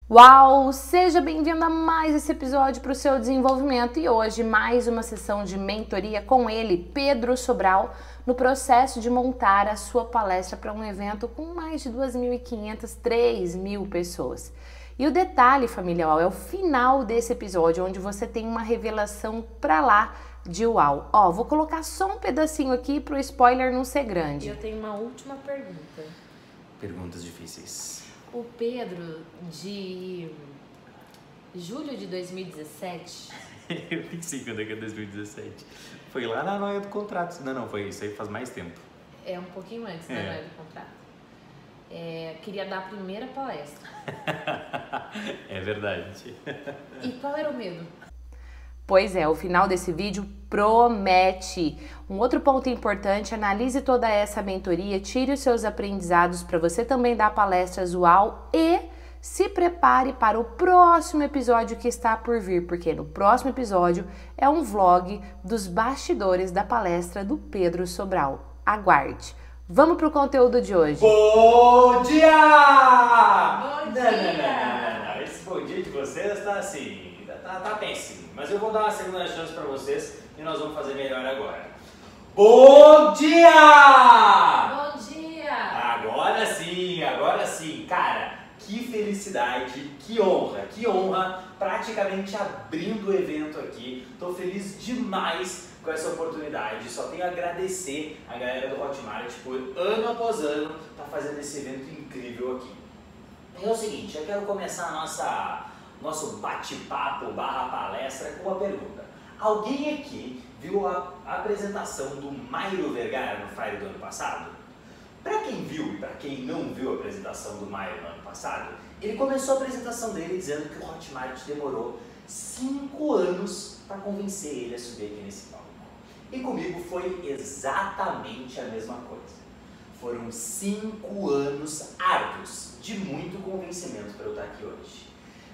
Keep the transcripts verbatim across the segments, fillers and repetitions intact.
Uau! Seja bem-vindo a mais esse episódio para o seu desenvolvimento e hoje mais uma sessão de mentoria com ele, Pedro Sobral, no processo de montar a sua palestra para um evento com mais de duas mil e quinhentas, três mil pessoas. E o detalhe, família, é o final desse episódio, onde você tem uma revelação para lá de uau. Ó, vou colocar só um pedacinho aqui para o spoiler não ser grande. Eu tenho uma última pergunta. Perguntas difíceis. O Pedro, de julho de dois mil e dezessete... Eu nem sei quando é que é dois mil e dezessete. Foi lá na noia do contrato. Não, não, foi isso aí faz mais tempo. É um pouquinho antes da É. noia do contrato. É, queria dar a primeira palestra. É verdade. E qual era o medo? Pois é, o final desse vídeo promete. Um outro ponto importante, analise toda essa mentoria, tire os seus aprendizados para você também dar palestras uau e se prepare para o próximo episódio que está por vir, porque no próximo episódio é um vlog dos bastidores da palestra do Pedro Sobral. Aguarde. Vamos para o conteúdo de hoje. Bom dia! Bom Não, dia! não, não, não, não. Esse bom dia de vocês tá assim, tá, tá péssimo. Mas eu vou dar uma segunda chance para vocês e nós vamos fazer melhor agora. Bom dia! Bom dia! Agora sim, agora sim. Cara, que felicidade, que honra, que honra, praticamente abrindo o evento aqui. Tô feliz demais com essa oportunidade. Só tenho a agradecer a galera do Hotmart por ano após ano tá fazendo esse evento incrível aqui. E é o seguinte, eu quero começar a nossa nosso bate-papo barra palestra com uma pergunta. Alguém aqui viu a apresentação do Mairo Vergara no Friday do ano passado? Para quem viu e para quem não viu a apresentação do Mairo no ano passado, ele começou a apresentação dele dizendo que o Hotmart demorou cinco anos para convencer ele a subir aqui nesse palco. E comigo foi exatamente a mesma coisa. Foram cinco anos árduos de muito convencimento para eu estar aqui hoje.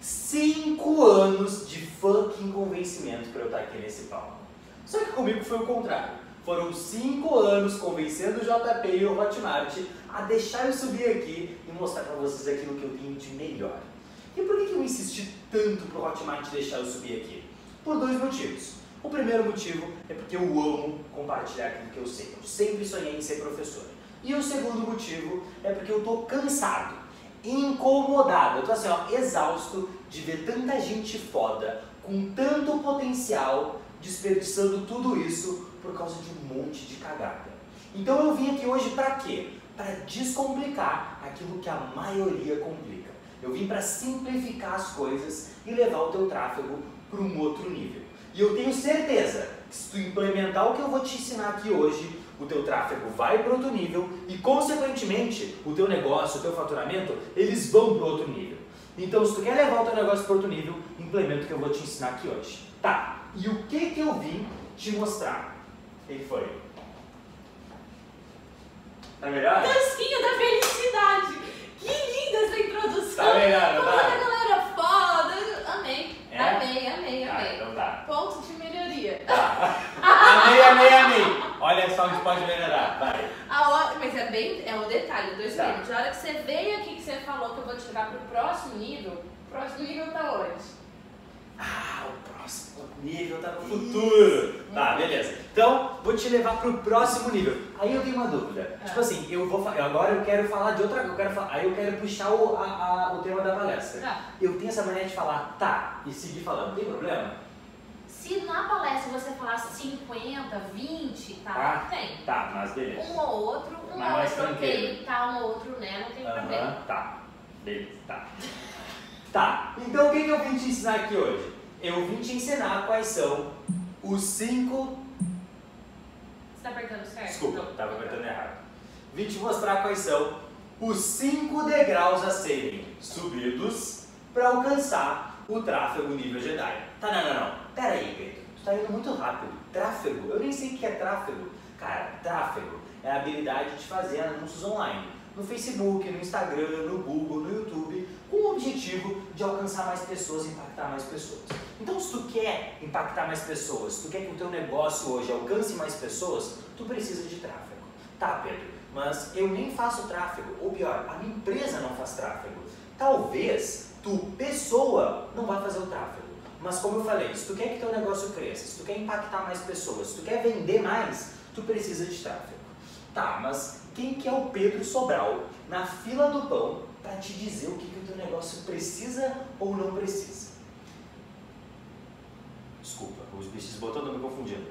Cinco anos de fucking convencimento para eu estar aqui nesse palco. Só que comigo foi o contrário. Foram cinco anos convencendo o J P e o Hotmart a deixar eu subir aqui e mostrar para vocês aquilo que eu tenho de melhor. E por que eu insisti tanto pro Hotmart deixar eu subir aqui? Por dois motivos. O primeiro motivo é porque eu amo compartilhar aquilo que eu sei. Eu sempre sonhei em ser professor. E o segundo motivo é porque eu tô cansado, incomodado, eu tô assim, ó, exausto de ver tanta gente foda, com tanto potencial, desperdiçando tudo isso por causa de um monte de cagada. Então eu vim aqui hoje pra quê? Pra descomplicar aquilo que a maioria complica. Eu vim pra simplificar as coisas e levar o teu tráfego para um outro nível. E eu tenho certeza que se tu implementar o que eu vou te ensinar aqui hoje, o teu tráfego vai para outro nível e, consequentemente, o teu negócio, o teu faturamento, eles vão para outro nível. Então, se tu quer levar o teu negócio para outro nível, implementa o que eu vou te ensinar aqui hoje. Tá, e o que que eu vim te mostrar? O que foi? Tá melhor? Dancinha da felicidade! Que linda essa introdução! Tá melhor, não Toda tá? a galera foda! Amei, É? amei, amei, Tá, amei. então tá. Ponto de melhoria. Tá. Amei, amei, amei. Olha só onde pode melhorar, vai. A hora, mas é bem, é o detalhe, dois Tá. minutos. A hora que você veio aqui, que você falou que eu vou te levar pro próximo nível, o próximo nível tá onde? Ah, o próximo nível tá no futuro. Tá, beleza. Então, vou te levar pro próximo nível. Aí eu tenho uma dúvida. Ah. Tipo assim, eu vou fa- agora eu quero falar de outra coisa. Eu quero fa- Aí eu quero puxar o, a, a- o tema da palestra. Tá. Eu tenho essa maneira de falar tá e seguir falando. Tem problema? Se na palestra você falar cinquenta, vinte, tá? Tá. Tem. Tá, mas beleza. Um ou outro, um Mas ou mais outro tranquilo. ok, tá? Um ou outro, né? Não tem problema. Aham, tá. Beleza, tá. Tá, então o que, que eu vim te ensinar aqui hoje? Eu vim te ensinar quais são os cinco... Você tá apertando certo? Desculpa, Não. estava apertando errado. Vim te mostrar quais são os cinco degraus a serem subidos para alcançar o tráfego nível Jedi. Tá, não, não, não. Pera aí, Pedro. Tu tá indo muito rápido. Tráfego? Eu nem sei o que é tráfego. Cara, tráfego é a habilidade de fazer anúncios online. No Facebook, no Instagram, no Google, no YouTube, com o objetivo de alcançar mais pessoas e impactar mais pessoas. Então, se tu quer impactar mais pessoas, se tu quer que o teu negócio hoje alcance mais pessoas, tu precisa de tráfego. Tá, Pedro, mas eu nem faço tráfego, ou pior, a minha empresa não faz tráfego. Talvez tu, pessoa, não vai fazer o tráfego. Mas como eu falei, se tu quer que teu negócio cresça, se tu quer impactar mais pessoas, se tu quer vender mais, tu precisa de tráfego. Tá, mas quem que é o Pedro Sobral na fila do pão para te dizer o que, que o teu negócio precisa ou não precisa? Desculpa, os bichos botou, não me confundindo.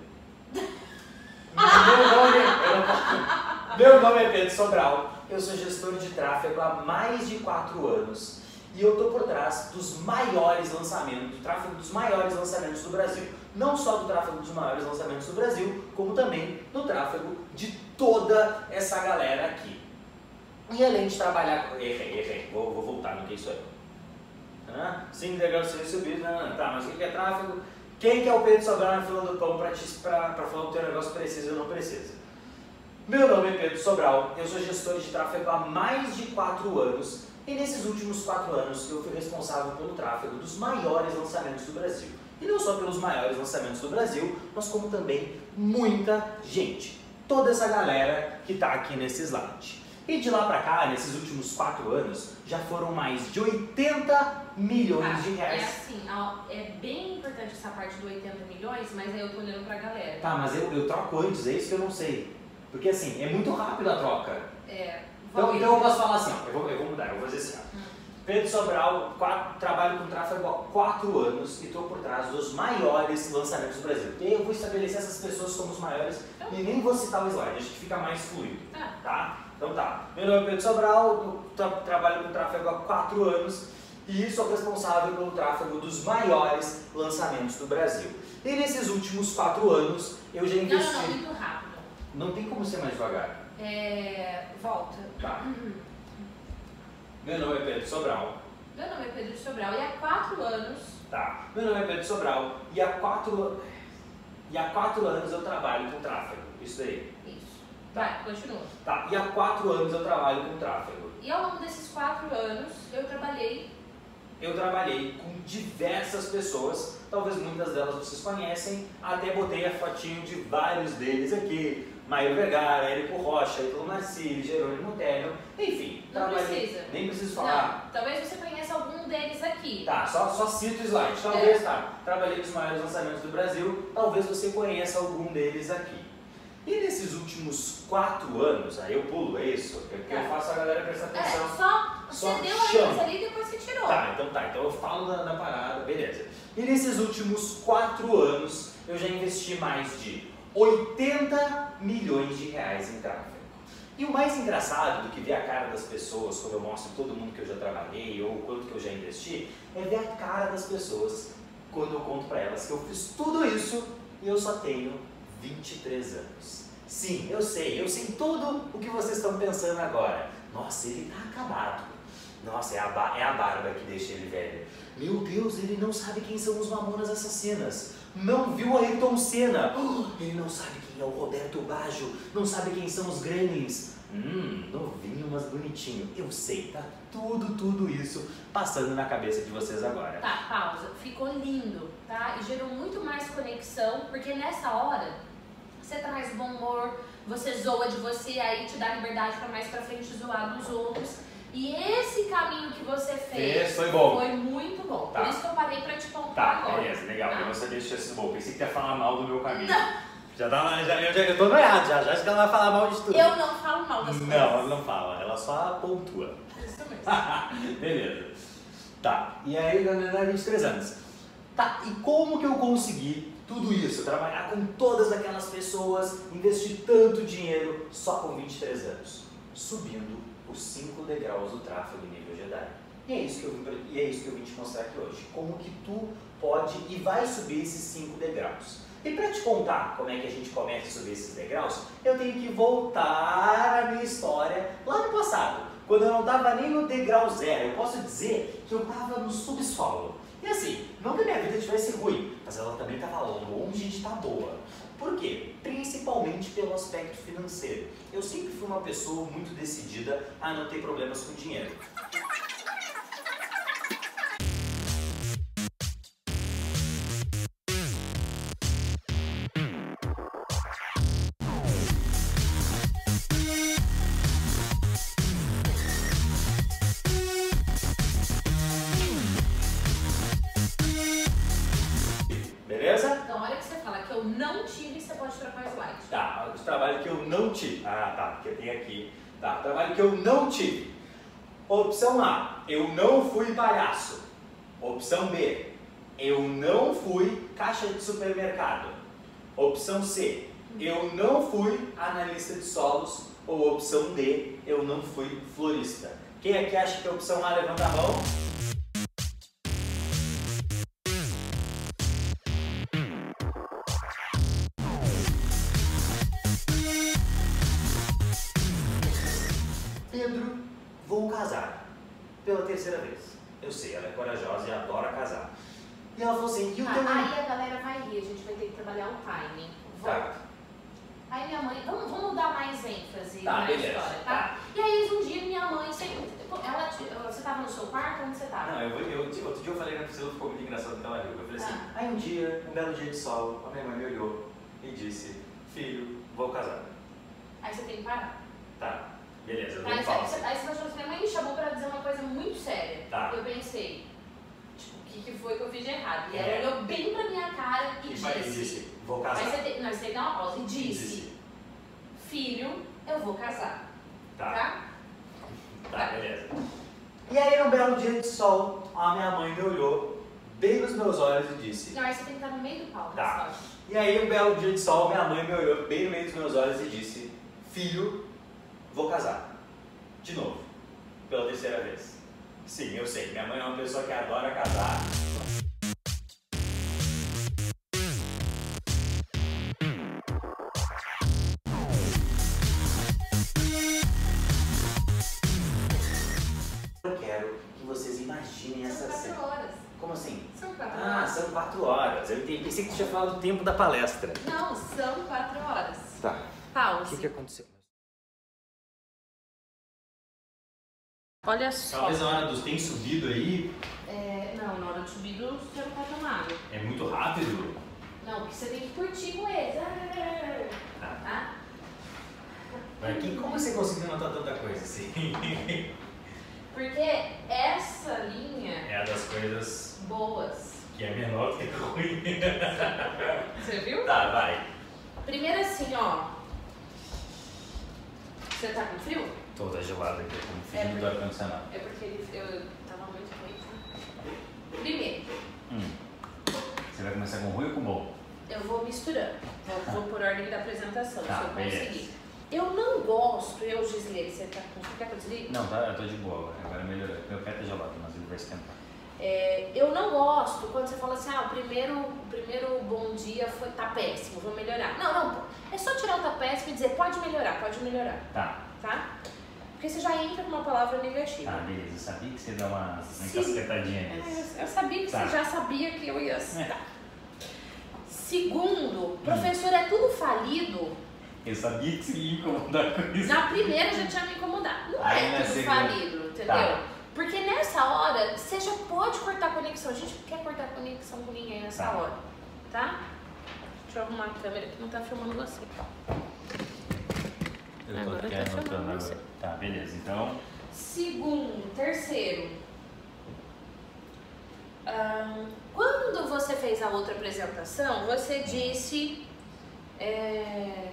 Meu nome, é, meu nome é Pedro Sobral, eu sou gestor de tráfego há mais de quatro anos e eu estou por trás dos maiores lançamentos, do tráfego dos maiores lançamentos do Brasil. Não só do tráfego dos maiores lançamentos do Brasil, como também do tráfego de toda essa galera aqui. E além de trabalhar... Errei, errei, vou, vou voltar no que isso aí. Ah, cinco degraus sem subir, não, tá, mas o que é tráfego? Quem que é o Pedro Sobral na fila do pão para falar o teu negócio precisa ou não precisa? Meu nome é Pedro Sobral, eu sou gestor de tráfego há mais de quatro anos e nesses últimos quatro anos eu fui responsável pelo tráfego dos maiores lançamentos do Brasil. E não só pelos maiores lançamentos do Brasil, mas como também muita gente. Toda essa galera que está aqui nesse slide. E de lá para cá, nesses últimos quatro anos, já foram mais de oitenta milhões Ah, de reais. É assim, ó, é bem importante essa parte do oitenta milhões, mas aí eu tô olhando pra galera. Tá, mas eu, eu troco antes, é isso que eu não sei. Porque assim, é muito rápido a troca. É, Então, então eu posso falar assim, ó, eu, vou, eu vou mudar, eu vou fazer assim, ó. Hum. Pedro Sobral, quatro, trabalho com tráfego há quatro anos e estou por trás dos maiores lançamentos do Brasil. E eu vou estabelecer essas pessoas como os maiores e nem vou citar o slide, acho que fica mais fluido. Ah. Tá? Então tá. Meu nome é Pedro Sobral, eu tra trabalho com tráfego há quatro anos e sou responsável pelo tráfego dos maiores lançamentos do Brasil. E nesses últimos quatro anos eu já investi... Não, não, não, muito rápido. Não tem como ser mais devagar. É, volta. Tá. Meu nome é Pedro Sobral. Meu nome é Pedro Sobral e há quatro anos... Tá. Meu nome é Pedro Sobral e há quatro, e há quatro anos eu trabalho com tráfego. Isso aí. Isso. Tá. Vai, continua. Tá. E há quatro anos eu trabalho com tráfego. E ao longo desses quatro anos, eu trabalhei... Eu trabalhei com diversas pessoas, talvez muitas delas vocês conhecem, até botei a fotinho de vários deles aqui. Maio Vergara, Érico Rocha, Ítalo Marcilli, Jerônimo Término, enfim. Não trabalhei. precisa. Nem preciso falar. Não, talvez você conheça algum deles aqui. Tá, só, só cito o slide. Talvez, É. tá. Trabalhei com os maiores lançamentos do Brasil, talvez você conheça algum deles aqui. E nesses últimos quatro anos, aí eu pulo, é isso? Porque Tá. eu faço a galera prestar É, atenção. só, Só você deu chama. a luz ali e depois você tirou. Tá, então tá, então eu falo da, da parada, beleza. E nesses últimos quatro anos, eu já investi mais de oitenta milhões de reais em tráfego. E o mais engraçado do que ver a cara das pessoas, quando eu mostro todo mundo que eu já trabalhei ou quanto que eu já investi, é ver a cara das pessoas quando eu conto pra elas que eu fiz tudo isso e eu só tenho vinte e três anos. Sim, eu sei, eu sei tudo o que vocês estão pensando agora. Nossa, ele tá acabado. Nossa, é a, ba é a barba que deixa ele velho. Meu Deus, ele não sabe quem são os Mamonas Assassinas. Não viu a Ayrton Senna. Oh, ele não sabe quem é o Roberto Baggio. Não sabe quem são os Gremlins. Hum, novinho, mas bonitinho. Eu sei, tá tudo, tudo isso passando na cabeça de vocês agora. Tá, pausa. Ficou lindo, tá? E gerou muito mais conexão, porque nessa hora você traz bom humor, você zoa de você, aí te dá liberdade pra mais pra frente zoar dos outros. E esse caminho que você fez Esse foi bom. foi muito bom. Tá. Por isso que eu parei pra te contar Tá, agora. beleza, legal. Tá. Eu não sabia se tinha sido bom. Pensei que ia falar mal do meu caminho. Não. Já tá, já, eu, já, eu tô noiado já, já acho que ela vai falar mal de tudo. Eu não falo mal das coisas. Não, ela não fala, ela só pontua. Isso mesmo. Beleza. Tá, e aí, na vinte e três anos. Tá, e como que eu consegui tudo isso? Trabalhar com todas aquelas pessoas, investir tanto dinheiro só com vinte e três anos? Subindo os cinco degraus do tráfego nível Jedi. E é isso que eu vim, e é isso que eu vim te mostrar aqui hoje. Como que tu pode e vai subir esses cinco degraus. E para te contar como é que a gente começa a subir esses degraus, eu tenho que voltar a minha história lá no passado, quando eu não estava nem no degrau zero. Eu posso dizer que eu estava no subsolo. E assim, não que a minha vida tivesse ruim, mas ela também estava longe de estar boa. Por quê? Principalmente pelo aspecto financeiro. Eu sempre fui uma pessoa muito decidida a não ter problemas com dinheiro. pode trocar o slide. Tá, o trabalho que eu não tive. Ah, tá, porque tem aqui. Tá, trabalho que eu não tive. Opção A, eu não fui palhaço. Opção B, eu não fui caixa de supermercado. Opção C, eu não fui analista de solos. Ou opção D, eu não fui florista. Quem aqui acha que é a opção A, levanta a mão. Pedro, vou casar. Pela terceira vez. Eu sei, ela é corajosa e adora casar. E ela falou assim, e o Ah, teu... aí a galera vai rir, a gente vai ter que trabalhar o timing. Volta. Tá. Aí minha mãe, vamos, vamos dar mais ênfase Tá, na beleza, história, tá? tá. E aí um dia minha mãe, sempre, ela, você tava no seu quarto? Onde você tava? Não, eu, eu, outro dia eu falei na Priscila, ficou muito engraçado que ela riu. Eu falei assim, Ah. aí um dia, um belo dia de sol, a minha mãe me olhou e disse, filho, vou casar. Aí você tem que parar. Tá, beleza, eu dou Aí um você, pausa. aí você achou assim, minha mãe me chamou pra dizer uma coisa muito séria. Tá. Eu pensei, tipo, o que, que foi que eu fiz de errado? E É. ela olhou bem pra minha cara e, E disse, pai disse, vou aí casar. você tem, não, você tem que dar uma pausa, e disse, Disse. filho, eu vou casar. Tá. Tá? Tá, beleza. E aí, num belo dia de sol, a minha mãe me olhou bem nos meus olhos e disse... Não, aí você tem que estar no meio do palco. Tá. Só. E aí, um belo dia de sol, minha mãe me olhou bem no meio dos meus olhos e disse... Filho, vou casar. De novo. Pela terceira vez. Sim, eu sei. Minha mãe é uma pessoa que adora casar. Eu quero que vocês imaginem essa São cena. quatro horas. Como assim? São quatro Ah, horas. são quatro horas. Eu entendi. Pensei que tu tinha falado do tempo da palestra. Não, são quatro horas. Tá. O Pause. que, que aconteceu? Olha só. Talvez na hora dos tem subido aí, É, não, na hora de subir você não tá tomado. é muito rápido. Não, porque você tem que curtir com eles. Tá. Tá? Mas que, como você conseguiu notar tanta coisa assim? Porque essa linha É a das coisas boas. que é menor do que ruim. Você viu? Tá, vai. Primeiro assim, ó. Você tá com frio? Toda gelada aqui, como É filho do porque- ar-condicionado. É porque ele, eu tava muito quente. Né? Primeiro, Hum. Você vai começar com ruim ou com bom? eu vou misturando. Vou, vou por ordem da apresentação, Tá, se eu beleza. conseguir. Eu não gosto, eu, Gisele, você tá com. Você quer que eu desligue? Não, tá, eu tô de boa agora. Agora melhorou. Meu pé tá gelado, mas ele vai esquentar. É, eu não gosto quando você fala assim, ah, o primeiro, o primeiro bom dia foi, tá péssimo, vou melhorar. Não, não, é só tirar o tá péssimo e dizer, pode melhorar, pode melhorar, Tá. tá? Porque você já entra com uma palavra negativa. Tá, beleza. Eu sabia que você ia dar uma, uma Sim. encasquetadinha É, nisso. eu, eu sabia que Tá. você já sabia que eu ia... É. Tá. Segundo, professor, é tudo falido. Eu sabia que você ia incomodar com isso. Na primeira já tinha me incomodado. Não Aí é na tudo segunda- falido, entendeu? Tá. Porque nessa hora, você já pode cortar a conexão. A gente não quer cortar a conexão com ninguém nessa Tá. hora, tá? Deixa eu arrumar a câmera que não tá filmando você. Eu tô Agora aqui tá anotando chamando agora. você. Tá, beleza. Então, Segundo, terceiro. ahn, quando você fez a outra apresentação, você disse... é,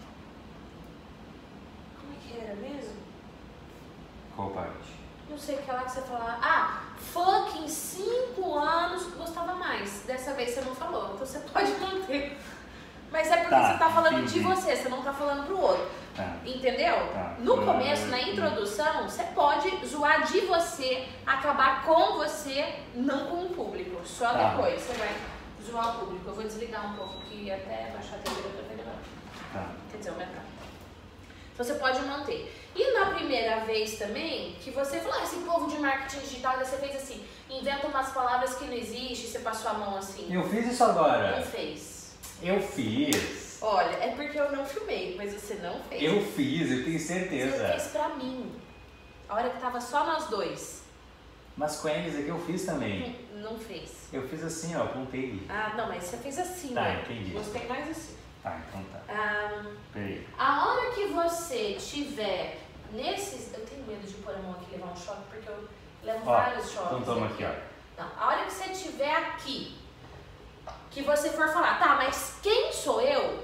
como é que era mesmo? qual parte? Não sei o que lá que você falava. Ah, fã que em cinco anos gostava mais. Dessa vez você não falou, então você pode manter. Mas é porque Tá, você tá falando entendi. de você, você não tá falando pro outro. Tá. Entendeu? Tá. No Hum, começo, na hum. introdução, você pode zoar de você, acabar com você, não com o público. Só Tá. depois você vai zoar o público. Eu vou desligar um pouco aqui até baixar a temperatura pra melhorar. Tá. Quer dizer, aumentar. Então você pode manter. E na primeira vez também, que você falou, ah, esse povo de marketing digital, daí você fez assim, inventa umas palavras que não existem, você passou a mão assim. Eu fiz isso agora. Não fez. Eu fiz. Olha, é porque eu não filmei, mas você não fez. Eu fiz, eu tenho Você certeza. fez pra mim. A hora que tava só nós dois. Mas com eles aqui eu fiz também. Hum, Não fez. Eu fiz assim, ó, apontei. Ah, não, mas você fez assim, Tá, né? entendi. Gostei mais assim. Tá, então tá. Ah, Peraí. a hora que você tiver nesses... Eu tenho medo de pôr a mão aqui e levar um choque, porque eu levo Ó, vários choques. então toma aqui, ó. Não, a hora que você estiver aqui, que você for falar, tá, mas quem sou eu?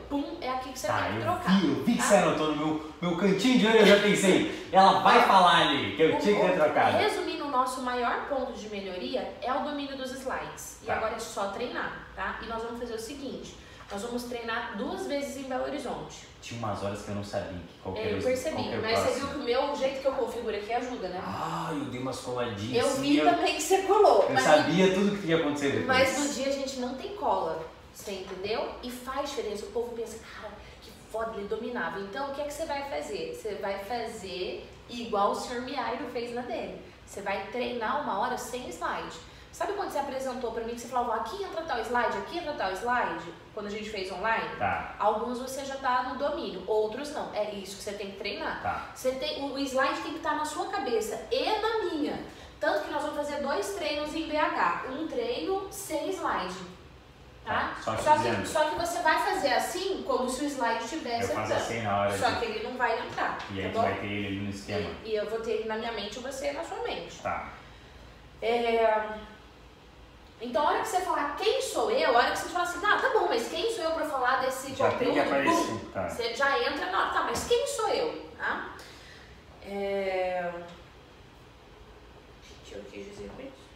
pum, é aqui que você Tá, tem que eu trocar. vi, eu vi que tá? você anotou no meu, meu cantinho de olho, eu já pensei, ela vai falar ali que eu tinha que ter trocado. Resumindo, o nosso maior ponto de melhoria é o domínio dos slides. E Tá. agora é só treinar, tá? E nós vamos fazer o seguinte, nós vamos treinar duas vezes em Belo Horizonte. Tinha umas horas que eu não sabia que qualquer É, eu percebi, qualquer mas você próximo. viu que o meu o jeito que eu configuro aqui ajuda, né? Ah, eu dei umas coladinhas. Eu assim, vi eu, também que você colou. eu mas sabia tudo que ia acontecer depois. Mas no dia a gente não tem cola, você entendeu? E faz diferença. O povo pensa, cara, que foda, ele dominava. Então, o que é que você vai fazer? Você vai fazer igual o senhor Miairo fez na dele. Você vai treinar uma hora sem slide. Sabe quando você apresentou pra mim que você falava, aqui entra tal slide, aqui entra tal slide? Quando a gente fez online? Tá. Alguns você já tá no domínio, outros não. É isso que você tem que treinar. Tá. Você tem, o slide tem que estar na sua cabeça e na minha. Tanto que nós vamos fazer dois treinos em B H. Um treino sem slide. Tá? Tá, só que só, dizendo. que, só que você vai fazer assim, como se o slide tivesse Eu faço entrando. assim na hora Só de- que ele não vai entrar. E aí tá tu bom? vai ter ele ali no esquema. E, e eu vou ter ele na minha mente e você na sua mente. Tá. É... Então, a hora que você falar quem sou eu, a hora que você falar assim, ah, tá bom, mas quem sou eu pra falar desse Já tem que conteúdo? aparecer, Bum, tá. Você já entra na hora, tá, mas quem sou eu? Tá? É... O que eu quis dizer com isso?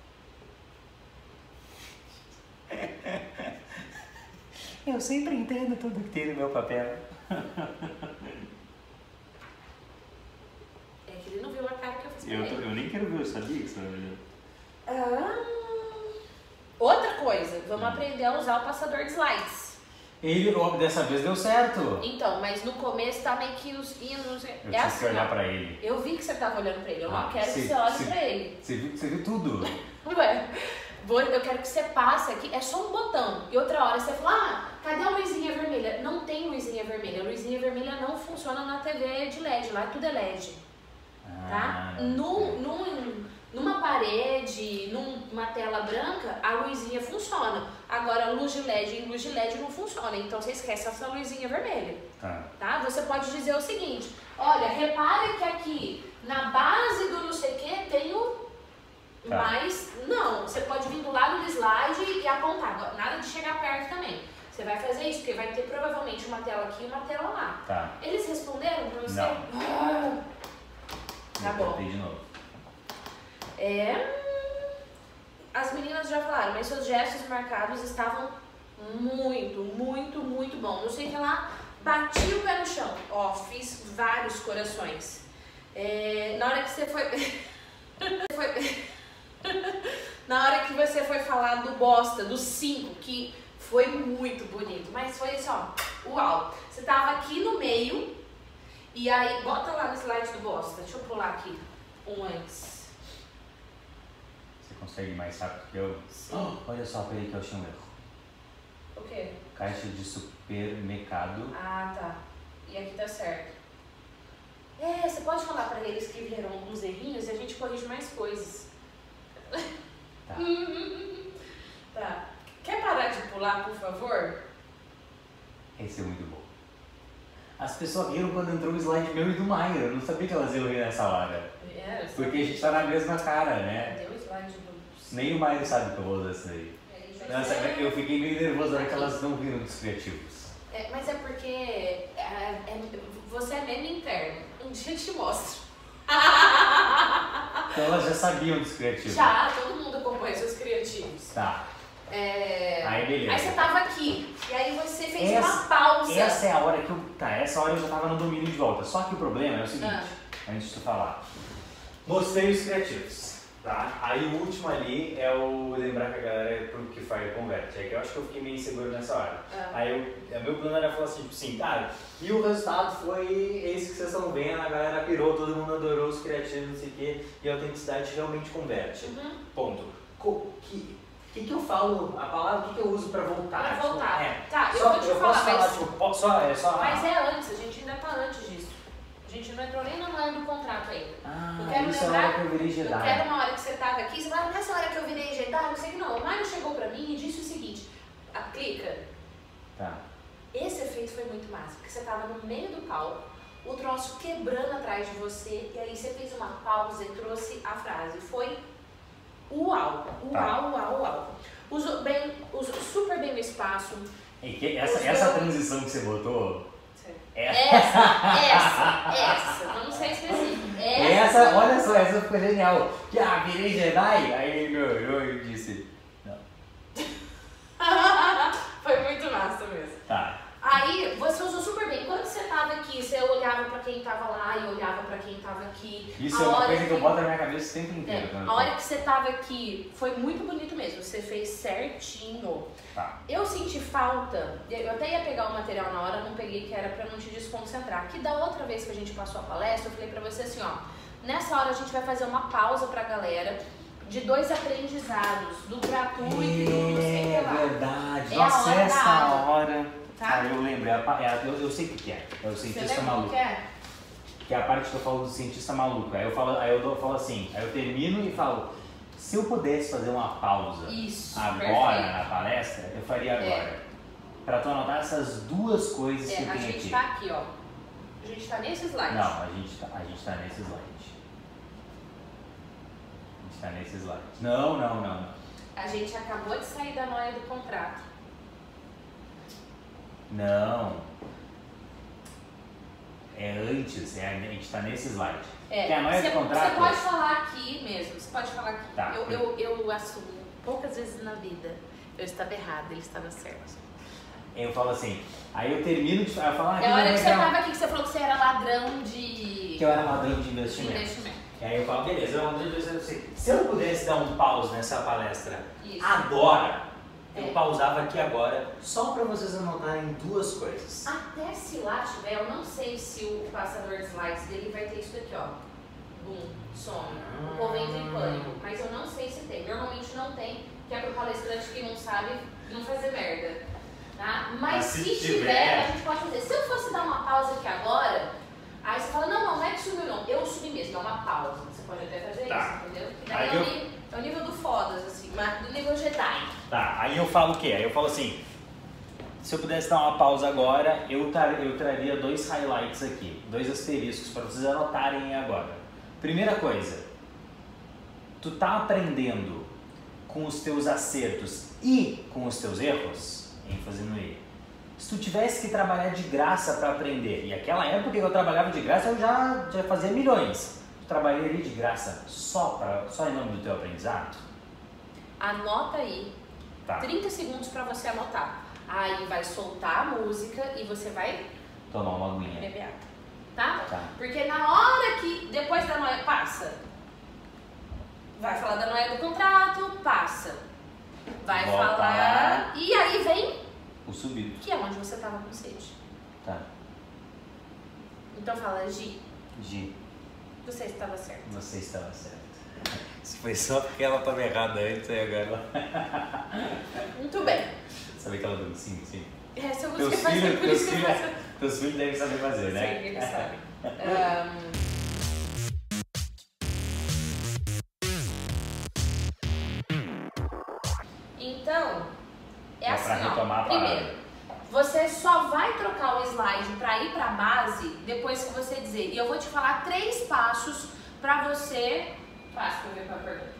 Eu sempre entendo tudo que tem no meu papel. É que ele não viu a cara que eu fiz pra Eu, ele. tô- eu nem quero ver, eu sabia que você estava olhando. Ah, outra coisa, vamos Hum. aprender a usar o passador de slides. Ele, ó, dessa vez deu certo. Então, mas no começo tá meio que os hinos. Eu É tinha assim, que olhar ó. pra ele. Eu vi que você tava olhando pra ele, eu Ah, não quero sim, que você olhe sim. pra ele. Você viu, você viu tudo? Ué, vou, eu quero que você passe aqui, é só um botão. E outra hora você fala, ah, cadê a luzinha vermelha? Não tem luzinha vermelha. A luzinha vermelha não funciona na T V de L E D, lá tudo é L E D. Tá? Ah, Num, num, numa parede, numa tela branca, a luzinha funciona. Agora, luz de L E D em luz de L E D não funciona. Então você esquece essa luzinha vermelha. Tá. Tá? Você pode dizer o seguinte: olha, repare que aqui na base do não sei o que tem o. Tá. Mas não, você pode vir do lado do slide e apontar. Agora, nada de chegar perto também. Você vai fazer isso, porque vai ter provavelmente uma tela aqui e uma tela lá. Tá. Eles responderam pra você? Não. Ah, tá Eu bom. tentei de novo. É, as meninas já falaram, mas seus gestos marcados estavam muito, muito, muito bom. Não sei o que lá, bati o pé no chão. Ó, fiz vários corações. É, na hora que você foi... foi... na hora que você foi falar do bosta, do cinco, que foi muito bonito, mas foi assim, ó, uau. Você tava aqui no meio, e aí, bota lá no slide do bosta, deixa eu pular aqui, um antes. Você consegue ir mais rápido que eu? Sim. Oh, olha só, peraí que eu achei um erro. O quê? Caixa de supermercado. Ah, tá. E aqui tá certo. É, você pode falar pra eles que viram alguns errinhos e a gente corrige mais coisas. Tá. Tá. Quer parar de pular, por favor? Esse é muito bom. As pessoas riram quando entrou o slide meu e do Maia. Eu não sabia que elas iam rir nessa hora. É, Porque a gente tá na mesma cara, né? Cadê o slide do... Nem o Maia sabe que eu vou usar isso daí. Ele vai Nossa, ser- eu fiquei meio nervoso na hora que elas não viram dos criativos. É, mas é porque é, é, você é meme interno. Um dia eu te mostro. Então elas já sabiam dos criativos. Já, todo mundo acompanha seus criativos. Tá. É... Aí beleza. Aí você tava aqui, e aí você fez Essa- uma pausa. Essa é a hora que eu. Tá, essa hora eu já tava no domínio de volta. Só que o problema é o seguinte, Ah. antes de tu falar. Mostrei os criativos, tá? Aí o último ali é o lembrar que a galera é pro que Fire converte. É que eu acho que eu fiquei meio inseguro nessa hora. Ah. Aí eu, o meu plano era falar assim, tipo assim, cara, e o resultado foi esse que vocês estão vendo, a galera pirou, todo mundo adorou os criativos, não sei o quê, e a autenticidade realmente converte. Uhum. Ponto. O que, que, que eu falo, a palavra, o que, que eu uso pra voltar? Pra voltar. Tipo, é, Tá, eu só, vou te eu falar, posso falar, mas- tipo, po- só, é só... Mas é antes, a gente ainda tá antes disso. A gente não entrou nem no ano do contrato ainda. Ah, Eu quero isso é a lembrar- hora que eu virei Jedi. Eu quero uma hora que você tava aqui, você fala, nessa hora que eu virei Jedi, não sei o que não. O Mário chegou pra mim e disse o seguinte, aplica. Tá. Esse efeito foi muito massa, porque você tava no meio do palco, o troço quebrando atrás de você, e aí você fez uma pausa e trouxe a frase. Foi uau, uau, Tá. uau, uau. Usou, bem, usou super bem no espaço, É que essa, essa transição que você botou... Essa, essa, essa, eu não sei específico. Essa, essa, olha só, essa ficou genial. Que ah, virei Jedi? Aí meu, eu disse, não. Foi muito massa mesmo. Tá. Aí você usou super bem. Quando você tava aqui, você olhava pra quem tava lá e olhava pra quem tava aqui. Isso a é uma hora coisa que eu boto na minha cabeça o tempo inteiro. É, a hora que você tava aqui foi muito bonito mesmo. Você fez certinho. Tá. Eu senti falta, eu até ia pegar o material na hora, não peguei, que era pra não te desconcentrar. Que da outra vez que a gente passou a palestra, eu falei pra você assim, ó, nessa hora a gente vai fazer uma pausa pra galera de dois aprendizados, do gratuito e do não sei o que lá. É verdade. É Nossa, a hora da essa água. hora... Tá? Ah, eu lembro, é a, é a, eu, eu sei o que, que é. É o Você cientista lembra maluco. o que é? Que é a parte que eu falo do cientista maluco. Aí eu falo, aí eu, dou, eu falo assim, aí eu termino e falo, se eu pudesse fazer uma pausa Isso, agora perfeito. na palestra, eu faria agora. É. Pra tu anotar essas duas coisas É, que a tem gente aqui. tá aqui, ó. A gente tá nesse slide. Não, a gente, tá, a gente tá nesse slide. A gente tá nesse slide. Não, não, não, não. A gente acabou de sair da noia do contrato. Não. É antes, é, a gente tá nesse slide. É, Porque a noia você, do contrato... você pode falar aqui mesmo, você pode falar aqui. Tá. Eu, eu, eu assumo poucas vezes na vida. Eu estava errado, ele estava certo. Eu falo assim, aí eu termino de eu falo, ah, É a hora que não, você não. tava aqui, que você falou que você era ladrão de... Que eu era ladrão de de investimento. investimento. E aí eu falo, beleza, eu era ladrão de investimento. Se eu pudesse dar um pause nessa palestra Isso. agora, eu É. pausava aqui agora, só para vocês anotarem duas coisas. Até se lá tiver, eu não sei se o passador de slides dele vai ter isso daqui, ó. Bum, some. O povo entra em pânico. Mas eu não sei se tem. Normalmente não tem, que é pro palestrante que não sabe não fazer merda. Tá? Mas, Mas se, se tiver, tiver- a gente pode fazer. Se eu fosse dar uma pausa aqui agora, aí você fala, não, não, não é que sumiu não. Eu subi mesmo, é uma pausa. Você pode até fazer Tá. isso, entendeu? Que daí Aí é, o eu- nível, é o nível do fodas, assim, mas do nível Jedi. Tá, aí eu falo o quê? Aí eu falo assim, se eu pudesse dar uma pausa agora, eu, tar, eu traria dois highlights aqui, dois asteriscos para vocês anotarem agora. Primeira coisa, tu tá aprendendo com os teus acertos e com os teus erros, ênfase no e. Se tu tivesse que trabalhar de graça para aprender, e aquela época que eu trabalhava de graça eu já, já fazia milhões, tu trabalharia de graça só, pra, só em nome do teu aprendizado? Anota aí. Tá. trinta segundos pra você anotar. Aí vai soltar a música e você vai Tomar uma aguinha. beber água. Tá? Tá. Porque na hora que, depois da noia, passa. Vai falar da noia do contrato, passa. Vai Volta falar. lá. E aí vem, O subido. que é onde você tava com sede. Tá. Então fala, Gi, Gi, você estava certo. você estava certo. Isso foi só porque ela estava errada antes e agora ela... Muito bem. Sabe aquela dancinha assim? Essa música Teus faz filhos, por teus, isso que filhos, você... teus filhos devem saber fazer, né? Sim, eles sabem. Ahn, Então, é Dá assim, pra retomar ó. a parada. Primeiro, você só vai trocar o slide para ir para a base depois que você dizer. E eu vou te falar três passos para você. Passa para ver para a pergunta.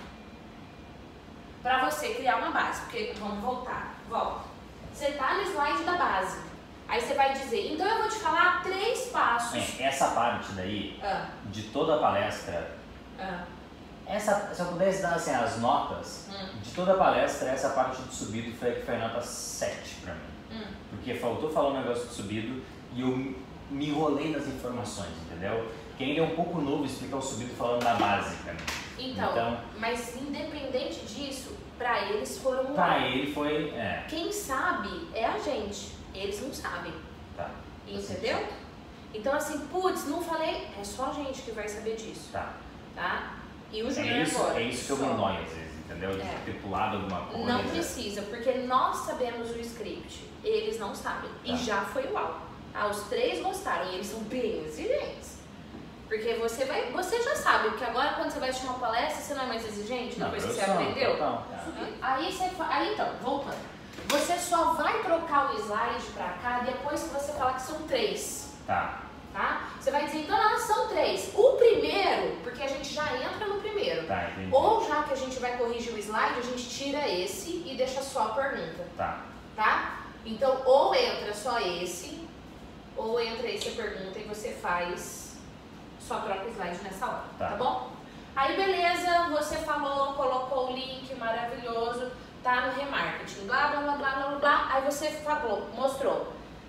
Para você criar uma base, porque vamos voltar. Volta. Você tá no slide da base. Aí você vai dizer, então eu vou te falar três passos. É, essa parte daí, Ah, de toda a palestra, ah, essa, se eu pudesse dar assim, as notas, Hum. de toda a palestra, essa parte de subido foi a que foi a nota sete pra mim. hum. Porque faltou falar um negócio de subido e eu me enrolei nas informações, entendeu? Porque ainda é um pouco novo explicar o subido falando da base pra mim. Então, Então- mas independente disso, pra eles foram um Pra alvo. ele foi, é, Quem sabe é a gente, eles não sabem, tá. entendeu? Então assim, putz, não falei, é só a gente que vai saber disso, Tá. tá? E o É Júnior isso, agora. é isso que eu só. me noio às vezes, entendeu? De É. ter pulado alguma coisa. Não precisa, porque nós sabemos o script, eles não sabem. Tá. E já foi o alvo. Ah, os três gostaram e eles são bem exigentes. Porque você vai, você já sabe, porque agora quando você vai assistir uma palestra, você não é mais exigente Não, depois que eu você sou, aprendeu? total, tá. Aí você fa- aí então, voltando. Você só vai trocar o slide pra cá depois que você falar que são três, Tá. tá? Você vai dizer, então não, são três. O primeiro, porque a gente já entra no primeiro. Tá, entendi. Ou já que a gente vai corrigir o slide, a gente tira esse e deixa só a pergunta, Tá. tá? Então, ou entra só esse, ou entra esse, você pergunta e você faz, só troca o slide nessa hora, tá, tá bom? Aí, beleza, você falou, colocou o link maravilhoso, tá no remarketing, blá, blá, blá, blá, blá, blá. Aí você falou, mostrou.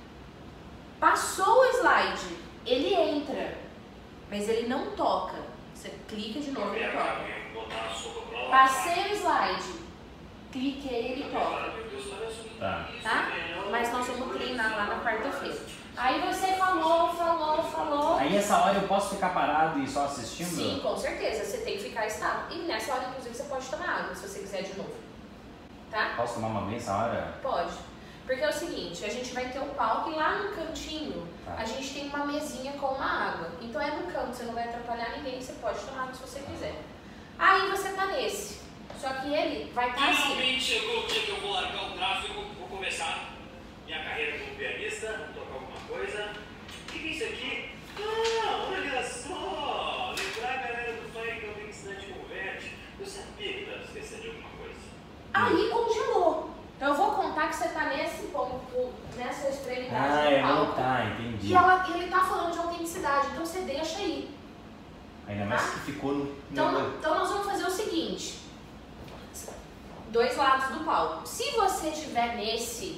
Passou o slide, ele entra, mas ele não toca. Você clica de novo e toca. Passei o slide, clique ele e toca. Tá. Tá? Mas nós vamos treinar lá na quarta-feira. Aí você falou, falou, falou. Aí essa hora eu posso ficar parado e só assistindo? Sim, com certeza. Você tem que ficar estável. E nessa hora, inclusive, você pode tomar água, se você quiser de novo. Tá? Posso tomar uma vez essa hora? Pode. Porque é o seguinte, a gente vai ter um palco e lá no cantinho, tá, a gente tem uma mesinha com uma água. Então é no canto, você não vai atrapalhar ninguém, você pode tomar água se você quiser. Aí você tá nesse. Só que ele vai estar tá assim. Finalmente chegou o dia que eu vou largar o tráfego, vou começar minha carreira como pianista, vou tocar alguma coisa. O que é isso aqui? Ah, olha só! Lembrar a galera do Fire que eu tenho que ensinar de converte. Eu sabia que estava esquecendo de alguma coisa. Aí congelou. Então eu vou contar que você tá nesse ponto, nessa extremidade ah, do é, palco. não tá, entendi. E ela, ele tá falando de autenticidade, então você deixa aí. Ainda mais tá? que ficou no... Então, no... então nós vamos fazer o seguinte. Dois lados do palco. Se você estiver nesse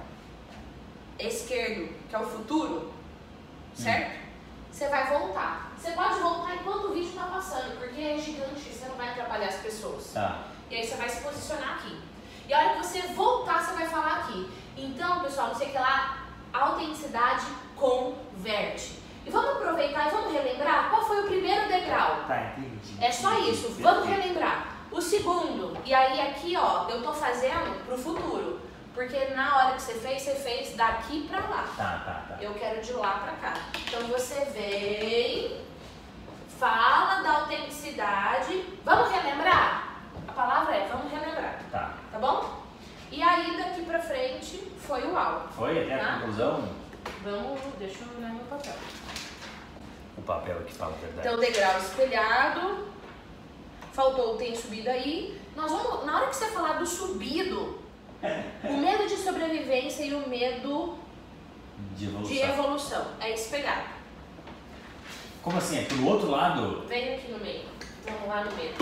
esquerdo, que é o futuro, certo? Hum. Você vai voltar. Você pode voltar enquanto o vídeo tá passando, porque é gigante, você não vai atrapalhar as pessoas. Tá. E aí você vai se posicionar aqui. E a hora que você voltar, você vai falar aqui. Então, pessoal, não sei o que lá, autenticidade converte. E vamos aproveitar e vamos relembrar qual foi o primeiro degrau. Tá, entendi. É só isso, vamos relembrar. O segundo, e aí aqui, ó, eu tô fazendo pro futuro. Porque na hora que você fez, você fez daqui pra lá. Tá, tá, tá. Eu quero de lá pra cá. Então você vem, fala da autenticidade. Vamos relembrar? A palavra é vamos relembrar. Tá. Tá bom? E aí daqui pra frente foi o áudio. Foi até tá? a conclusão? Vamos, deixa eu olhar meu papel. O papel que fala a verdade. Então, degrau espelhado. Faltou o tem subido aí. Nós vamos, na hora que você falar do subido, o medo de sobrevivência e o medo de evolução, de evolução é espelhado. Como assim? É pelo outro lado? Vem aqui no meio. Vamos lá no meio.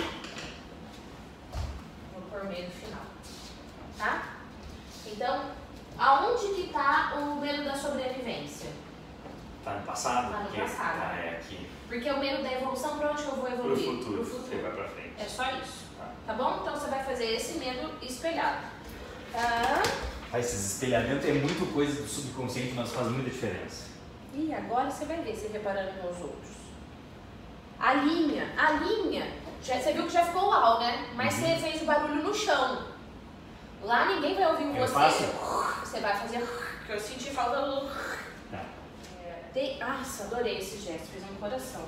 Vou pôr meio no final. Tá? Então, aonde que tá o medo da sobrevivência? Tá no passado? Tá no porque... passado. Ah, é aqui. Porque o medo da evolução, pra onde que eu vou evoluir? Pro futuro. Pro futuro. Você vai pra frente. É só isso. Tá. Tá bom? Então você vai fazer esse medo espelhado. Tá? Ah, esses espelhamentos é muito coisa do subconsciente, mas faz muita diferença. E agora você vai ver, você reparando nos outros. A linha, a linha, já, você viu que já ficou uau, né? Mas uhum. Você fez o barulho no chão. Lá ninguém vai ouvir eu você. Faço? Você vai fazer, porque eu senti falta do... Tá. Tem, nossa, adorei esse gesto, fez um coração.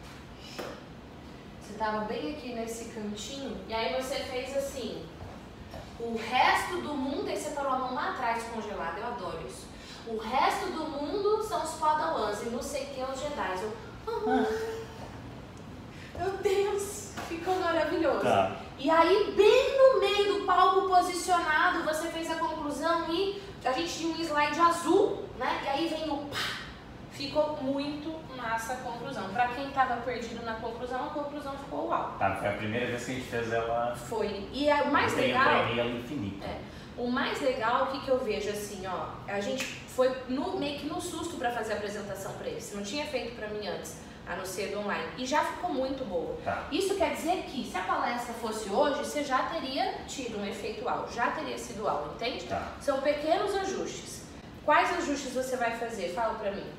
Você tava bem aqui nesse cantinho, e aí você fez assim. O resto do mundo, aí você parou a mão lá atrás congelada, eu adoro isso. O resto do mundo são os Padawans e não sei o que os Jedi. Eu, oh, meu Deus, ficou maravilhoso. Tá. E aí, bem no meio do palco posicionado, você fez a conclusão e a gente tinha um slide azul, né? E aí vem o pá. Ficou muito massa a conclusão. Pra quem tava perdido na conclusão, a conclusão ficou uau. Tá, foi a primeira vez que a gente fez ela. Foi. E é o mais eu legal. Eu treinei ela infinito. É. O mais legal, o que, que eu vejo assim, ó, a gente foi no, meio que no susto pra fazer a apresentação pra eles. Não tinha feito pra mim antes, a não ser do online. E já ficou muito boa. Tá. Isso quer dizer que se a palestra fosse hoje, você já teria tido um efeito uau, já teria sido uau, entende? Tá. São pequenos ajustes. Quais ajustes você vai fazer? Fala pra mim.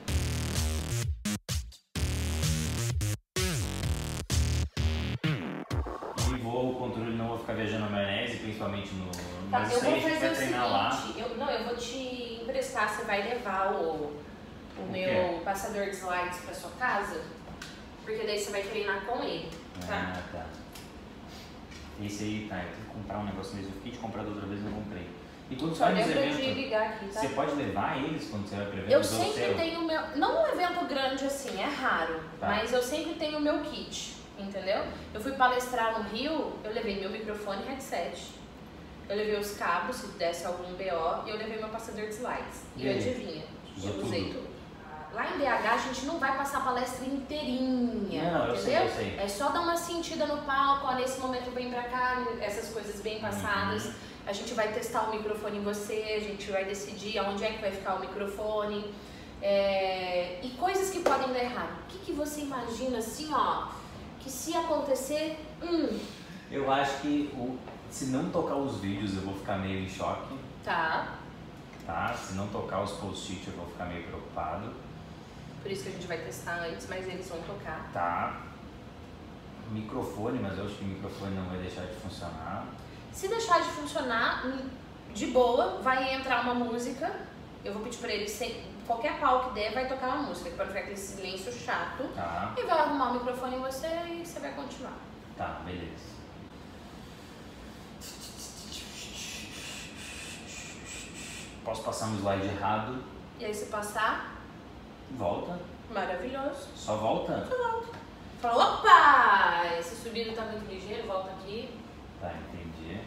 O controle não vou ficar viajando na maionese, principalmente no. Tá, mas eu isso aí vou a gente fazer vai o treinar seguinte, lá. eu, não, eu vou te emprestar, você vai levar o, o, O meu quê? passador de slides pra sua casa, porque daí você vai treinar com ele, tá? Ah, tá. Esse aí, tá, eu tenho que comprar um negócio mesmo. Eu fiquei de comprar da outra vez e não comprei. E quando você Só vai nos lembra de eventos, ligar aqui, tá? você pode levar eles quando você vai para eventos? Eu ou sempre seu? tenho o meu, não um evento grande assim, é raro, Tá. mas eu sempre tenho o meu kit, entendeu? Eu fui palestrar no Rio, eu levei meu microfone e headset. Eu levei os cabos, se desse algum B O, e eu levei meu passador de slides. E, e adivinha, usou eu usei tudo. tudo. Lá em B H a gente não vai passar a palestra inteirinha, não, eu entendeu? sei, eu sei. É só dar uma sentida no palco, ó, nesse momento vem pra cá, essas coisas bem passadas. Uhum. A gente vai testar o microfone em você, a gente vai decidir aonde é que vai ficar o microfone. É... E coisas que podem dar errado. O que, que você imagina assim, ó, que se acontecer, hum... Eu acho que o, se não tocar os vídeos eu vou ficar meio em choque. Tá. Tá? Se não tocar os post-it eu vou ficar meio preocupado. Por isso que a gente vai testar antes, mas eles vão tocar. Tá. Microfone, mas eu acho que o microfone não vai deixar de funcionar. Se deixar de funcionar, de boa, vai entrar uma música. Eu vou pedir pra eles, sem, qualquer pau que der, vai tocar uma música, pra não ficar aquele silêncio chato. Tá. E vai arrumar o microfone em você e você vai continuar. Tá, beleza. Posso passar um slide errado? E aí você passar, Volta. maravilhoso. Só volta? Fala, opa! Esse subido tá muito ligeiro, volta aqui. Tá, entendi.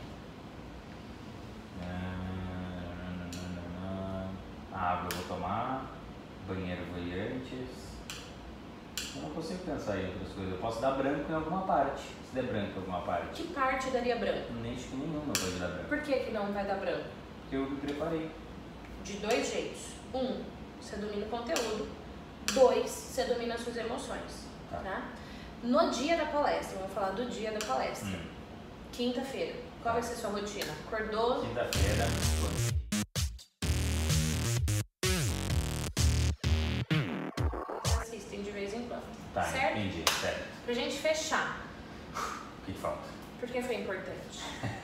A água eu vou tomar. Banheiro eu vou ir antes. Eu não consigo pensar em outras coisas. Eu posso dar branco em alguma parte. Se der branco em alguma parte. Que parte daria branco? Nem acho que nenhuma pode dar branco. Por que que não vai dar branco? Porque eu me preparei. De dois jeitos. Um, você domina o conteúdo. Dois, você domina as suas emoções. Tá. Tá? No dia da palestra, vamos falar do dia da palestra. Hum. Quinta-feira, qual vai ser sua rotina? Acordou? Quinta-feira. Assistem de vez em quando. Tá, certo? entendi. Certo. Pra gente fechar, O que falta? por que foi importante?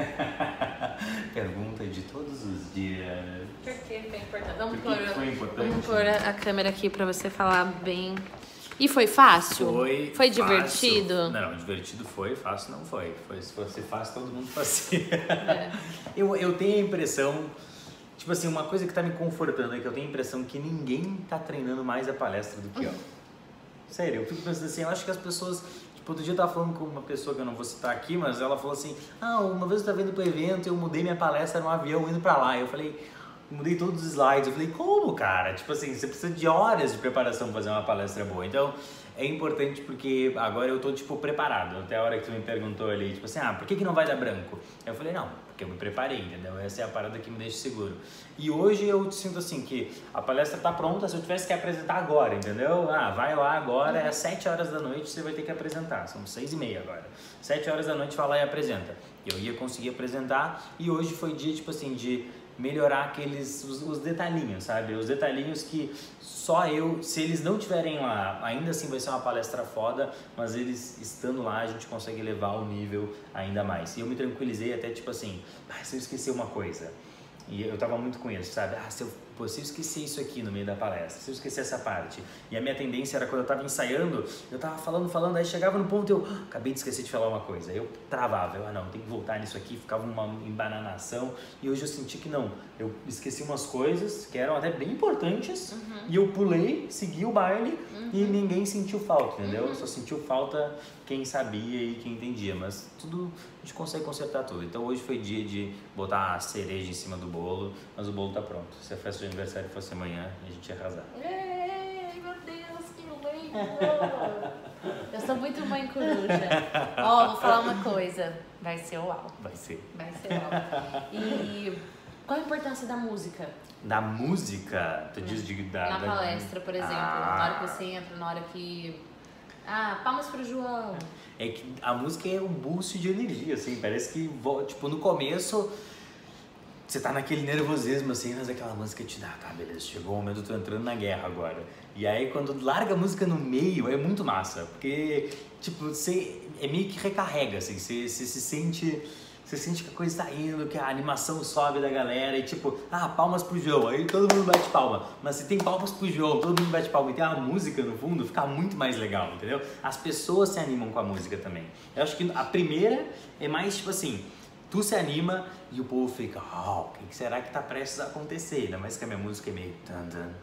Pergunta de todos os dias. Por que foi importante? Vamos Por que pôr, que foi importante? vamos pôr a, a câmera aqui pra você falar bem. E foi fácil? Foi, Foi fácil. divertido? Não, divertido foi, fácil não foi. foi se fosse fácil, todo mundo fazia. É. eu, eu tenho a impressão, tipo assim, uma coisa que tá me confortando é que eu tenho a impressão que ninguém tá treinando mais a palestra do que eu. Sério, eu fico pensando assim, eu acho que as pessoas... Tipo, outro dia eu tava falando com uma pessoa que eu não vou citar aqui, mas ela falou assim, ah, uma vez eu tava indo pro evento, eu mudei minha palestra num avião indo pra lá. Eu falei, mudei todos os slides. Eu falei, como, cara? Tipo assim, você precisa de horas de preparação pra fazer uma palestra boa. Então, é importante porque agora eu tô, tipo, preparado. Até a hora que tu me perguntou ali, tipo assim, ah, por que que não vai dar branco? Eu falei, não, porque eu me preparei, entendeu? Essa é a parada que me deixa seguro. E hoje eu sinto assim que a palestra tá pronta, se eu tivesse que apresentar agora, entendeu? Ah, vai lá agora, é às sete horas da noite, você vai ter que apresentar. São seis e meia agora. sete horas da noite, vai lá e apresenta. Eu ia conseguir apresentar e hoje foi dia, tipo assim, de melhorar aqueles, os, os detalhinhos, sabe? Os detalhinhos que só eu, se eles não estiverem lá, ainda assim vai ser uma palestra foda, mas eles estando lá a gente consegue levar o nível ainda mais. E eu me tranquilizei até tipo assim, ah, se eu esquecer uma coisa, e eu tava muito com isso, sabe? Ah, se eu, pô, se eu esquecer isso aqui no meio da palestra, se eu esquecer essa parte. E a minha tendência era quando eu tava ensaiando, eu tava falando, falando, aí chegava no ponto eu, ah, acabei de esquecer de falar uma coisa. Aí eu travava, eu, ah não, tem que voltar nisso aqui, ficava uma embananação. E hoje eu senti que não, eu esqueci umas coisas que eram até bem importantes, uhum. E eu pulei, segui o baile, uhum. E ninguém sentiu falta, entendeu? Uhum. Só sentiu falta quem sabia e quem entendia, mas tudo, a gente consegue consertar tudo. Então hoje foi dia de botar a cereja em cima do bolo, mas o bolo tá pronto. Se a festa de aniversário fosse amanhã, a gente ia arrasar. Ei, meu Deus, que lindo! Eu sou muito mãe coruja. Ó, oh, vou falar uma coisa. Vai ser uau. Vai ser. Vai ser uau. E qual a importância da música? Da música? Tu diz de... Da, na da... palestra, por exemplo. Ah. Na hora que você entra, na hora que... Ah, palmas pro João. É que a música é um boost de energia, assim. Parece que, tipo, no começo... Você tá naquele nervosismo, assim, mas aquela música te dá, tá, beleza, chegou o momento, eu tô entrando na guerra agora. E aí, quando larga a música no meio, é muito massa, porque, tipo, você é meio que recarrega, assim, você, você se sente, você sente que a coisa tá indo, que a animação sobe da galera, e tipo, ah, palmas pro João, aí todo mundo bate palma. Mas se tem palmas pro João, todo mundo bate palma e tem uma música no fundo, fica muito mais legal, entendeu? As pessoas se animam com a música também. Eu acho que a primeira é mais, tipo assim... Tu se anima e o povo fica, oh, o que será que tá prestes a acontecer? Ainda mais que a minha música é meio tan tan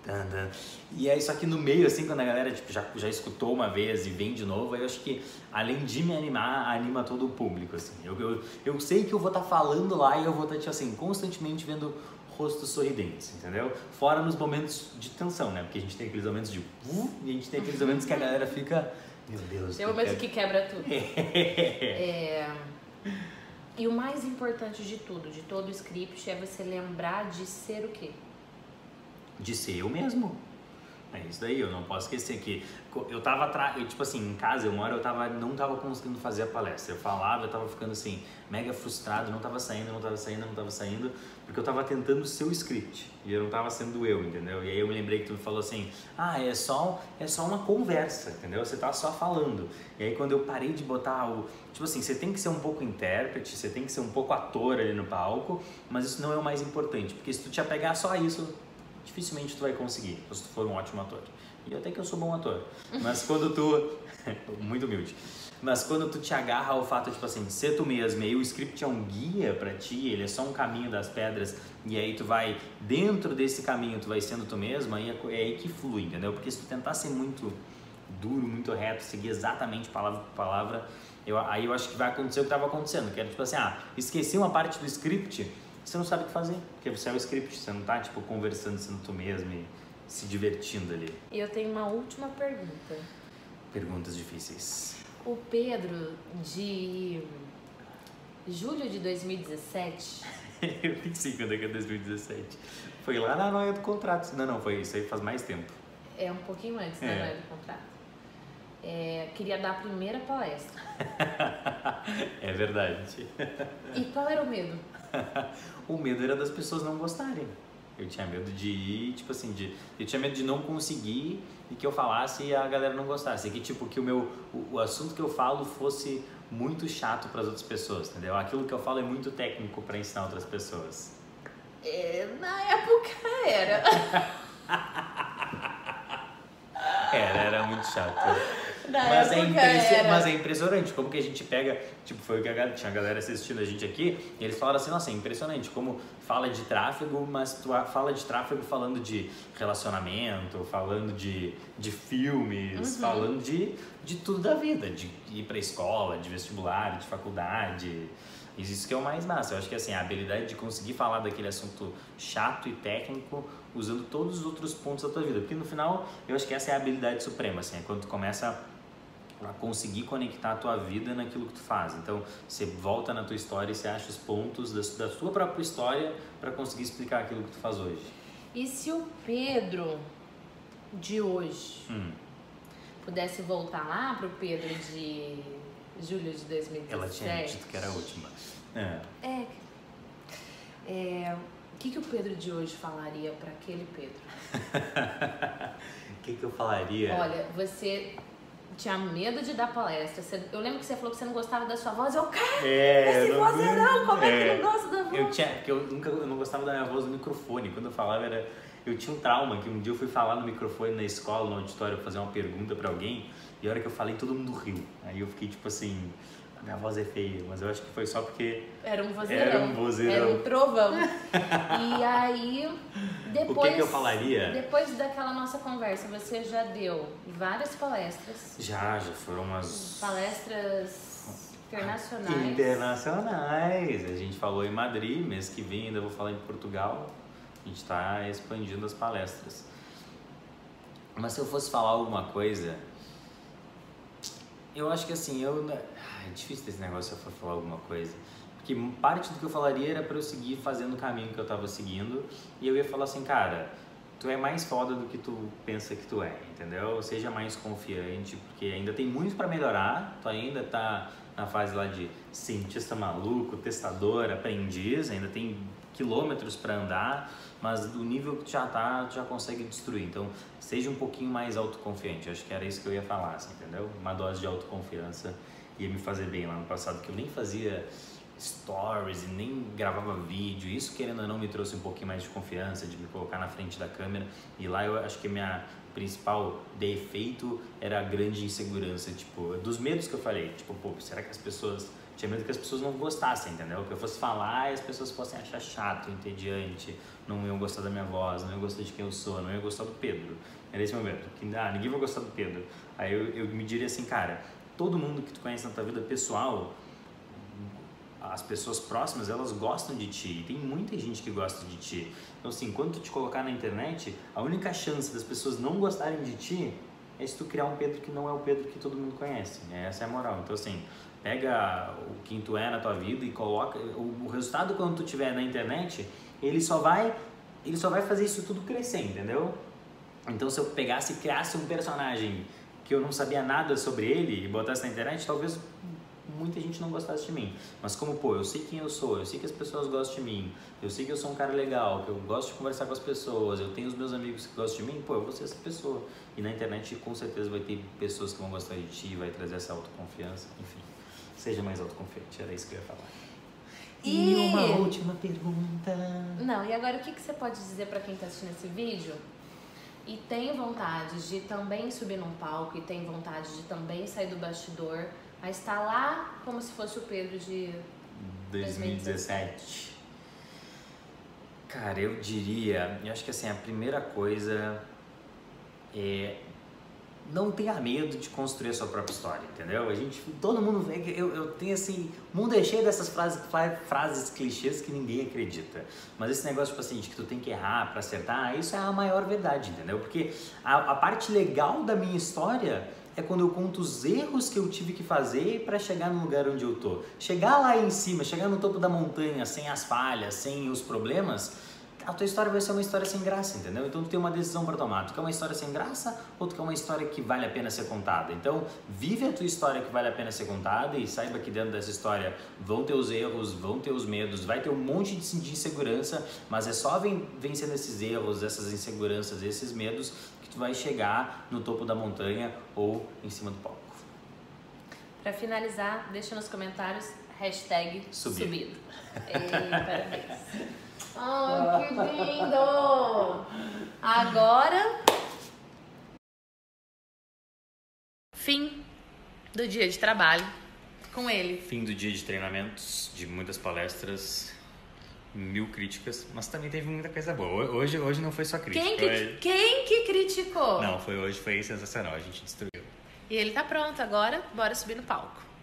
E aí, só que no meio, assim, quando a galera tipo, já, já escutou uma vez e vem de novo, aí eu acho que, além de me animar, anima todo o público, assim. Eu, eu, eu sei que eu vou estar tá falando lá e eu vou estar, tá, tipo assim, constantemente vendo rostos sorridentes, entendeu? Fora nos momentos de tensão, né? Porque a gente tem aqueles momentos de... Uh, e a gente tem aqueles momentos que a galera fica... Meu Deus... Tem momentos que quebra tudo. é... E o mais importante de tudo, de todo o script, é você lembrar de ser o quê? De ser eu mesmo. É isso daí, eu não posso esquecer que eu tava, eu, tipo assim, em casa, uma hora eu tava, não tava conseguindo fazer a palestra. Eu falava, eu tava ficando assim, mega frustrado, não tava saindo, não tava saindo, não tava saindo, porque eu tava tentando ser o script e eu não tava sendo eu, entendeu? E aí eu me lembrei que tu me falou assim, ah, é só, é só uma conversa, entendeu? Você tá só falando. E aí quando eu parei de botar o... Tipo assim, você tem que ser um pouco intérprete, você tem que ser um pouco ator ali no palco, mas isso não é o mais importante, porque se tu te apegar só a isso, dificilmente tu vai conseguir, se tu for um ótimo ator. E até que eu sou bom ator. Mas quando tu... muito humilde. Mas quando tu te agarra ao fato de, tipo assim, ser tu mesmo, e aí o script é um guia pra ti, ele é só um caminho das pedras, e aí tu vai, dentro desse caminho, tu vai sendo tu mesmo, aí é, é aí que flui, entendeu? Porque se tu tentar ser muito duro, muito reto, seguir exatamente palavra por palavra, eu, aí eu acho que vai acontecer o que estava acontecendo, que era tipo assim, ah, esqueci uma parte do script, você não sabe o que fazer, porque você é o script, você não tá, tipo, conversando, sendo tu mesmo e se divertindo ali. E eu tenho uma última pergunta. Perguntas difíceis. O Pedro, de julho de dois mil e dezessete... Eu nem sei quando é que é dois mil e dezessete. Foi lá na noia do contrato. Não, não, foi isso aí faz mais tempo. É um pouquinho antes da é. noia do contrato. É, queria dar a primeira palestra. É verdade. E qual era o medo? O medo era das pessoas não gostarem. Eu tinha medo de ir, tipo assim, de, eu tinha medo de não conseguir e que eu falasse e a galera não gostasse. E que, tipo, que o meu, o, o assunto que eu falo fosse muito chato para as outras pessoas, entendeu? Aquilo que eu falo é muito técnico para ensinar outras pessoas. É, na época era. Era, era muito chato. Na Mas é, época impressi- era. mas é impressionante como que a gente pega, tipo, foi o que a, tinha a galera assistindo a gente aqui, e eles falaram assim, nossa, é impressionante como fala de tráfego, mas tu fala de tráfego falando de relacionamento, falando de, de filmes, Uhum. falando de, de tudo da vida, de ir pra escola, de vestibular, de faculdade. Isso que é o mais massa. Eu acho que assim, a habilidade de conseguir falar daquele assunto chato e técnico usando todos os outros pontos da tua vida. Porque no final, eu acho que essa é a habilidade suprema, assim, é quando tu começa a conseguir conectar a tua vida naquilo que tu faz. Então, você volta na tua história e você acha os pontos da, da tua própria história para conseguir explicar aquilo que tu faz hoje. E se o Pedro de hoje Hum. pudesse voltar lá pro Pedro de julho de dois mil e dezessete? Ela tinha dito que era a última. É. É. É, o que, que o Pedro de hoje falaria para aquele Pedro? O que, que eu falaria? Olha, você tinha medo de dar palestra. Você, eu lembro que você falou que você não gostava da sua voz. Eu, cara, É, esse eu vozeirão, como é que é. não gosta da voz? Eu tinha, porque eu nunca eu não gostava da minha voz no microfone. Quando eu falava era, eu tinha um trauma que um dia eu fui falar no microfone na escola, no auditório, fazer uma pergunta pra alguém, e a hora que eu falei todo mundo riu. Aí eu fiquei tipo assim, a minha voz é feia, mas eu acho que foi só porque Era um vozeirão. era um vozeirão. Era um trovão. E aí, depois... O que que eu falaria? Depois daquela nossa conversa, você já deu várias palestras. Já, já foram umas Palestras internacionais. internacionais. A gente falou em Madrid, mês que vem ainda vou falar em Portugal. A gente está expandindo as palestras. Mas se eu fosse falar alguma coisa, eu acho que assim, eu... é difícil esse negócio se eu for falar alguma coisa. Porque parte do que eu falaria era para eu seguir fazendo o caminho que eu tava seguindo. E eu ia falar assim, cara, tu é mais foda do que tu pensa que tu é, entendeu? Seja mais confiante, porque ainda tem muito para melhorar. Tu ainda tá na fase lá de cientista maluco, testador, aprendiz, ainda tem quilômetros para andar, mas do nível que tu já tá, tu já consegue destruir. Então, seja um pouquinho mais autoconfiante. Eu acho que era isso que eu ia falar, assim, entendeu? Uma dose de autoconfiança ia me fazer bem lá no passado, que eu nem fazia stories e nem gravava vídeo. Isso, querendo ou não, me trouxe um pouquinho mais de confiança, de me colocar na frente da câmera. E lá eu acho que a minha principal defeito era a grande insegurança, tipo, dos medos que eu falei. Tipo, pô, será que as pessoas Tinha medo que as pessoas não gostassem, entendeu? Que eu fosse falar e as pessoas fossem achar chato, entediante, não iam gostar da minha voz, não iam gostar de quem eu sou, não iam gostar do Pedro. Era esse momento, que ah, ninguém vai gostar do Pedro. Aí eu, eu me diria assim, cara, todo mundo que tu conhece na tua vida pessoal, as pessoas próximas, elas gostam de ti, e tem muita gente que gosta de ti. Então assim, quando tu te colocar na internet, a única chance das pessoas não gostarem de ti é se tu criar um Pedro que não é o Pedro que todo mundo conhece. Essa é a moral. Então assim, pega o quem tu é na tua vida e coloca... O, o resultado quando tu tiver na internet, ele só vai, ele só vai fazer isso tudo crescer, entendeu? Então se eu pegasse e criasse um personagem que eu não sabia nada sobre ele e botasse na internet, talvez muita gente não gostasse de mim. Mas como, pô, eu sei quem eu sou, eu sei que as pessoas gostam de mim, eu sei que eu sou um cara legal, que eu gosto de conversar com as pessoas, eu tenho os meus amigos que gostam de mim, pô, eu vou ser essa pessoa. E na internet com certeza vai ter pessoas que vão gostar de ti, vai trazer essa autoconfiança, enfim. Seja mais autoconfiante, era isso que eu ia falar. E, e uma última pergunta. Não, e agora o que, que você pode dizer pra quem tá assistindo esse vídeo e tem vontade de também subir num palco e tem vontade de também sair do bastidor, mas tá lá como se fosse o Pedro de dois mil e dezessete. Cara, eu diria, eu acho que assim, a primeira coisa é não tenha medo de construir a sua própria história, entendeu? A gente, todo mundo vê que eu, eu tenho assim, o mundo é cheio dessas frases, frases clichês que ninguém acredita. Mas esse negócio, tipo assim, de que tu tem que errar pra acertar, isso é a maior verdade, entendeu? Porque a, a parte legal da minha história é quando eu conto os erros que eu tive que fazer para chegar no lugar onde eu tô. Chegar lá em cima, chegar no topo da montanha, sem as falhas, sem os problemas, a tua história vai ser uma história sem graça, entendeu? Então tu tem uma decisão para tomar. Tu quer uma história sem graça ou tu quer uma história que vale a pena ser contada? Então vive a tua história que vale a pena ser contada e saiba que dentro dessa história vão ter os erros, vão ter os medos, vai ter um monte de de insegurança, mas é só vencendo esses erros, essas inseguranças, esses medos que tu vai chegar no topo da montanha ou em cima do palco. Pra finalizar, deixa nos comentários hashtag Subir. subido. Ei, parabéns. Oh, que lindo! Agora, fim do dia de trabalho com ele. Fim do dia de treinamentos, de muitas palestras, mil críticas, mas também teve muita coisa boa. Hoje, hoje não foi só crítica. Quem que, hoje... quem que criticou? Não, foi hoje, foi sensacional, a gente destruiu. E ele tá pronto agora, bora subir no palco.